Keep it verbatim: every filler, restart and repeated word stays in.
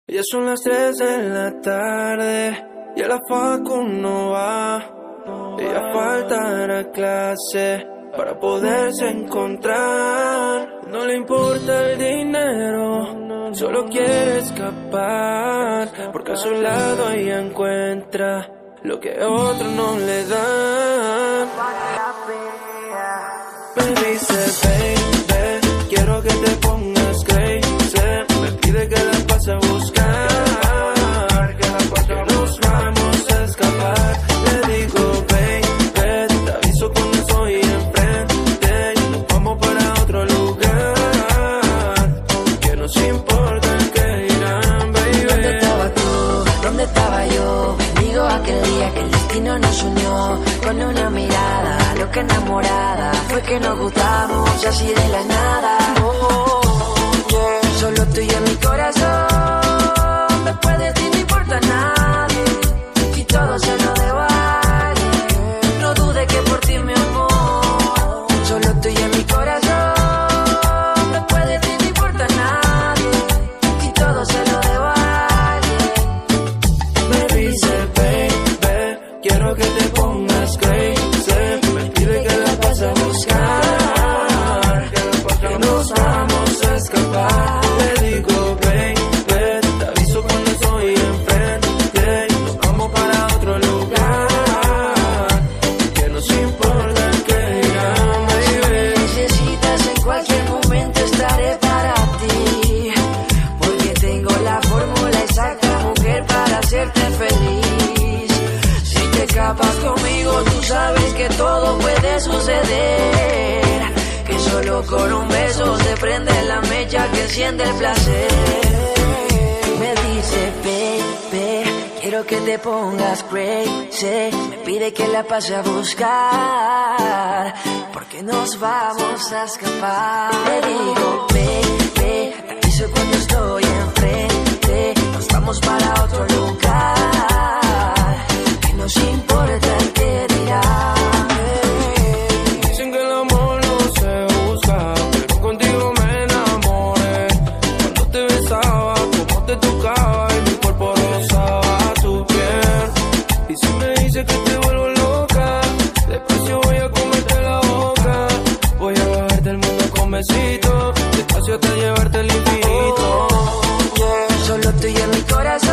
Ya son las tres de la tarde y a la facu no va. Ella faltará a clase para poderse encontrar. No le importa el dinero, solo quiere escapar, porque a su lado ella encuentra lo que otros no le dan. Me dice, baby, quiero que te pongas crazy. Me pide que la pase a buscar, que la pase a nos vamos a escapar. Le digo, baby, te aviso cuando estoy enfrente y nos vamos para otro lugar, que nos importa el que dirán, baby. ¿Dónde estabas tú? ¿Dónde estaba yo? Digo aquel día que el destino nos unió con una mirada, loca enamorada. Fue que nos gustamos así de la nada. Oh, yeah. Solo tú y en mi corazón. Después de ti no importa a nadie y todo se nos deba. No dudes que por ti mi amor. Solo tú y en mi corazón. Después de ti no importa a nadie y todo se lo deba. Me dice, baby, quiero que te pongas crazy. Me pide que la pase a buscar, que nos vamos a escapar. Le digo, baby, te aviso cuando estoy enfrente y nos vamos para otro lugar, que nos importa el que dirán, baby. Si necesitas en cualquier momento estaré para ti, porque tengo la fórmula exacta, mujer, para hacerte feliz. Si te escapas conmigo, tú sabes que todo puede suceder, que solo con un beso se prende la mecha que enciende el placer. Me dice, baby, quiero que te pongas crazy. Me pide que la pase a buscar, porque nos vamos a escapar. Le digo, baby, te aviso cuando estoy enfrente. Nos vamos para otro lugar, que nos importa el que dirá. Dicen que el amor no se busca, pero contigo me enamoré. Cuando te besaba, como te tocaba y mi cuerpo rozaba tu piel. Y si me dices que te vuelvo loca, despacio voy a comerte la boca. Voy a bajarte el mundo con besitos, despacio hasta llevarte al infinito. Solo tú y en mi corazón.